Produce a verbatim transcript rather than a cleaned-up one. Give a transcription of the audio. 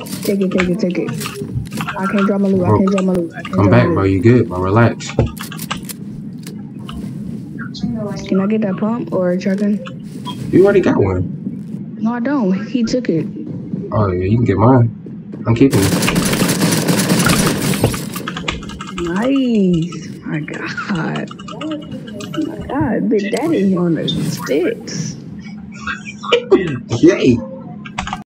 Take it, take it, take it. I can't drop my loot. Bro, I can't drop my loot. I can't come drop back, my bro. loot. You good, bro? Relax. Can I get that pump or shotgun? You already got one. No, I don't. He took it. Oh yeah, you can get mine. I'm keeping it. Nice. My God. My God, Big Daddy on the sticks. Yay!